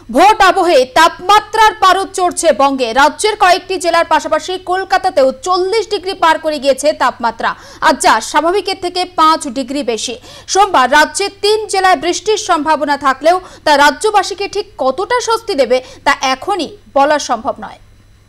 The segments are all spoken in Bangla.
ভোট আবহে তাপমাত্রার পারদ চড়ছে বঙ্গে। রাজ্যের কয়েকটি জেলার পাশাপাশি কলকাতাতেও 40 ডিগ্রি পার করে গিয়েছে তাপমাত্রা, আজ যা স্বাভাবিকের থেকে 5 ডিগ্রি বেশি। সোমবার রাজ্যে 3 জেলায় বৃষ্টির সম্ভাবনা থাকলেও তা রাজ্যবাসীকে ঠিক কতটা স্বস্তি দেবে তা এখনই বলা সম্ভব নয়।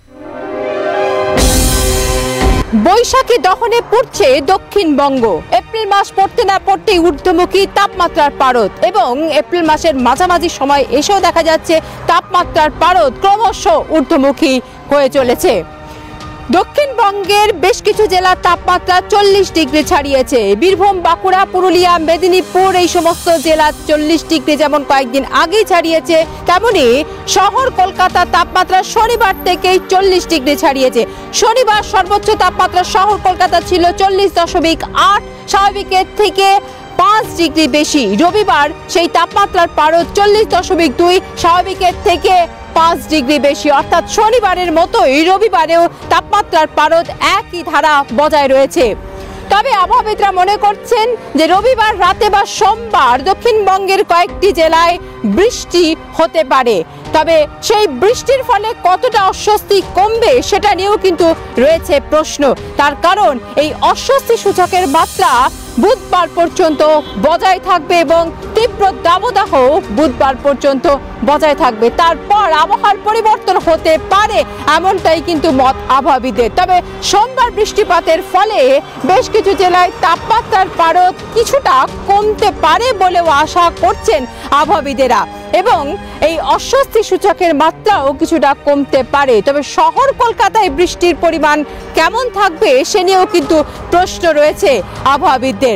বৈশাখী দহনে পড়ছে দক্ষিণবঙ্গ। এপ্রিল মাস পড়তে না পড়তেই ঊর্ধ্বমুখী তাপমাত্রার পারদ এবং এপ্রিল মাসের মাঝামাঝি সময় এসেও দেখা যাচ্ছে তাপমাত্রার পারদ ক্রমশ ঊর্ধ্বমুখী হয়ে চলেছে। দক্ষিণবঙ্গের বেশ কিছু জেলার তাপমাত্রা 40 ডিগ্রি ছাড়িয়েছে। বীরভূম, বাঁকুড়া, পুরুলিয়া, মেদিনীপুর এই সমস্ত জেলা 40 ডিগ্রি যেমন কয়েকদিন আগেই ছাড়িয়েছে, তেমনি শহর কলকাতার তাপমাত্রা শনিবার থেকেই 40 ডিগ্রি ছাড়িয়েছে। শনিবার সর্বোচ্চ তাপমাত্রা শহর কলকাতা ছিল 40.8, স্বাভাবিকের থেকে 5 ডিগ্রি বেশি। রবিবার সেই তাপমাত্রার পারদ 40.2, স্বাভাবিকের থেকে 5 ডিগ্রি বেশি। অর্থাৎ শনিবারের মতোই রবিবারেও তাপমাত্রার পারদ একই ধারা বজায় রয়েছে। তবে আবহাওয়াবিদরা মনে করছেন যে রবিবার রাতে বা সোমবার দক্ষিণবঙ্গের কয়েকটি জেলায় বৃষ্টি হতে পারে। তবে সেই বৃষ্টির ফলে কতটা অস্বস্তি কমবে সেটা নিয়েও কিন্তু রয়েছে প্রশ্ন। তার কারণ এই অস্বস্তি সূচকের মাত্রা বুধবার পর্যন্ত বজায় থাকবে এবং তীব্র দাবদাহ বুধবার পর্যন্ত বজায় থাকবে। তারপর আবহাওয়ার পরিবর্তন হতে পারে এমনটাই কিন্তু মত আবহাওয়াবিদের। তবে সোমবার বৃষ্টিপাতের ফলে বেশ কিছু জেলায় তাপমাত্রার পারদ কিছুটা কমতে পারে বলেও আশা করছেন আবহাওয়াবিদেরা এবং এই অস্বস্তি সূচকের মাত্রাও কিছুটা কমতে পারে। তবে শহর কলকাতায় বৃষ্টির পরিমাণ কেমন থাকবে সে নিয়েও কিন্তু প্রশ্ন রয়েছে আবহাওয়াবিদদের।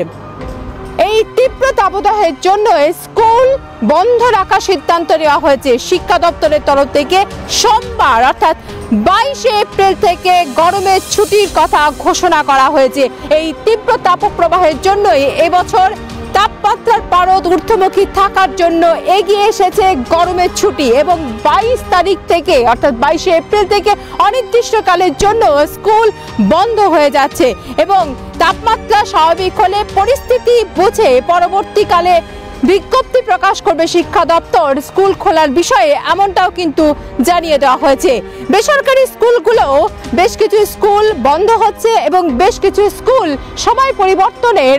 এই তীব্র দাবদাহের জন্য স্কুল বন্ধ রাখার সিদ্ধান্ত নেওয়া হয়েছে শিক্ষা দপ্তরের তরফ থেকে। সোমবার অর্থাৎ 22 এপ্রিল থেকে গরমের ছুটির কথা ঘোষণা করা হয়েছে। এই তীব্র তাপপ্রবাহের জন্যই এবছর তাপমাত্রার পারদ ঊর্ধ্বমুখী থাকার জন্য এগিয়ে এসেছে গরমের ছুটি এবং 22 তারিখ থেকে অর্থাৎ 22 এপ্রিল থেকে অনির্দিষ্টকালের জন্য স্কুল বন্ধ হয়ে যাচ্ছে এবং তাপমাত্রা স্বাভাবিক হলে পরিস্থিতি বুঝে পরবর্তীকালে বিজ্ঞপ্তি প্রকাশ করবে শিক্ষা দপ্তর স্কুল খোলার বিষয়ে, এমনটাও কিন্তু জানিয়ে দেওয়া হয়েছে। বেসরকারি স্কুলগুলো বেশ কিছু স্কুল বন্ধ হচ্ছে এবং বেশ কিছু স্কুল সময় পরিবর্তনের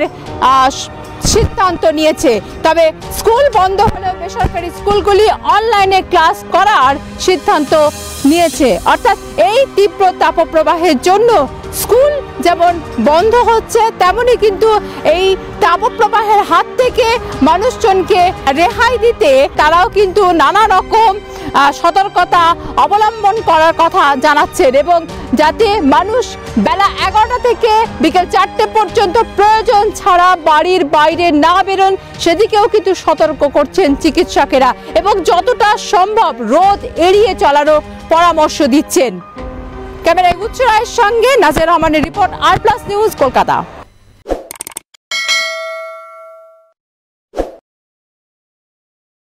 সিদ্ধান্ত নিয়েছে। তবে স্কুল বন্ধ হলেও বেসরকারি স্কুলগুলি অনলাইনে ক্লাস করার সিদ্ধান্ত নিয়েছে। অর্থাৎ এই তীব্র তাপপ্রবাহের জন্য স্কুল যেমন বন্ধ হচ্ছে তেমনি কিন্তু এই তাপপ্রবাহের হাত থেকে মানুষজনকে রেহাই দিতে তারাও কিন্তু নানা রকম সতর্কতা অবলম্বন করার কথা জানাচ্ছেন এবং যাতে মানুষ বেলা 11টা থেকে বিকেল 4টে পর্যন্ত প্রয়োজন ছাড়া বাড়ির বাইরে না বেরোন সেদিকেও কিন্তু সতর্ক করছেন চিকিৎসকেরা এবং যতটা সম্ভব রোদ এড়িয়ে চলারও পরামর্শ দিচ্ছেন। ক্যামেরায় গুচ্ছ রায়ের সঙ্গে নাজিয়া রহমানের report, R plus news, Kolkata.